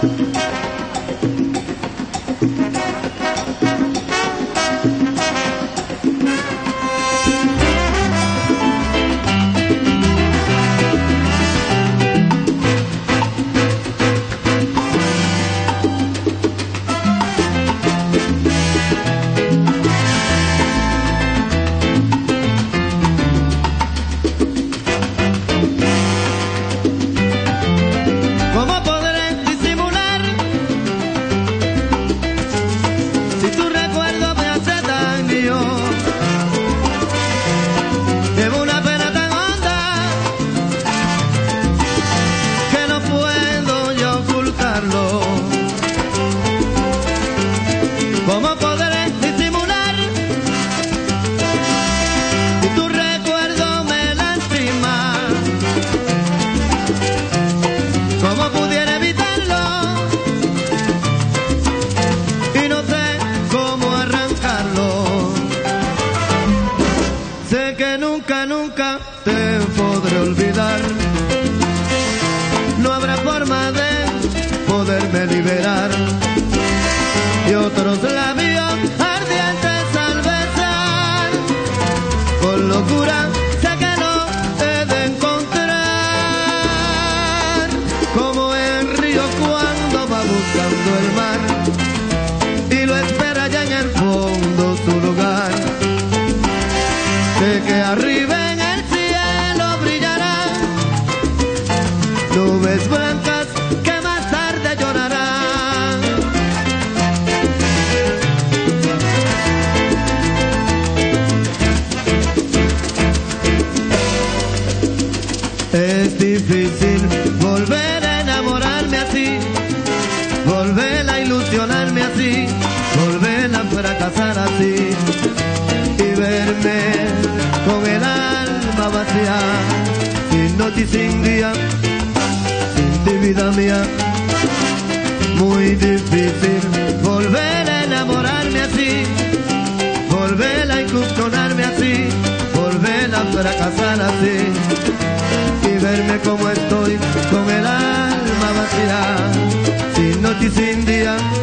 ¿Cómo podré disimular si tu recuerdo me lastima? ¿Cómo pudiera evitarlo? Y no sé cómo arrancarlo. Sé que nunca, nunca te podré olvidar. No habrá forma de poderme liberar. Y otros labios ardientes al besar, con locura sé que no he de encontrar, como el río cuando va buscando el mar y lo espera ya en el fondo su lugar. Sé que arriba en el cielo brillarán nubes blancas que más tarde llorarán. Es difícil volver a enamorarme así, volver a ilusionarme así, volver a fracasar así y verme con el alma vacía, sin noche y sin día, sin ti vida mía. Muy difícil volver a enamorarme así, volver a ilusionarme así, volver a fracasar así y verme como estoy, con el alma vacía, sin noche y sin día,